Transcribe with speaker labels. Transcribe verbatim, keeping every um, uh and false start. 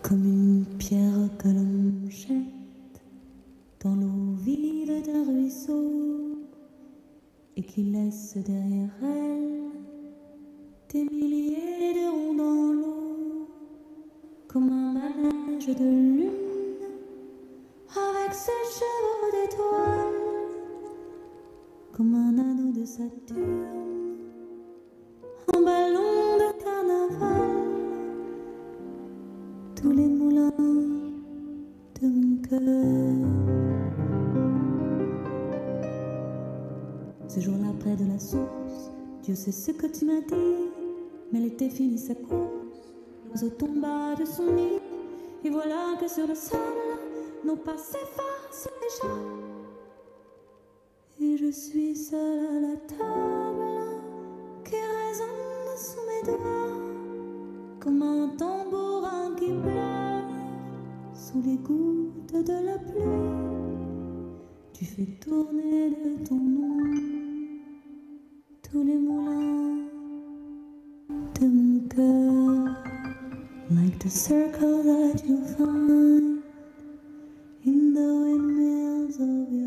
Speaker 1: comme une pierre que l'on jette dans l'eau vide d'un ruisseau et qui laisse derrière elle des milliers de ronds dans l'eau, comme un manège de lune avec ses chevaux d'étoiles, comme un anneau de Saturne, un ballon de carnaval. Tous les moulins de mon cœur. Ce jour-là, près de la source, Dieu sait ce que tu m'as dit, mais l'été finit sa course. L'oiseau tomba de son nid, et voilà que sur le sable, nos pas s'effacent déjà. Et je suis seule à la table, qui résonne sous mes doigts, comme un tambourin qui pleure sous les gouttes de la pluie. Tu fais tourner de ton nom tous les moulins de mon cœur, like the circle that you find in the windmills of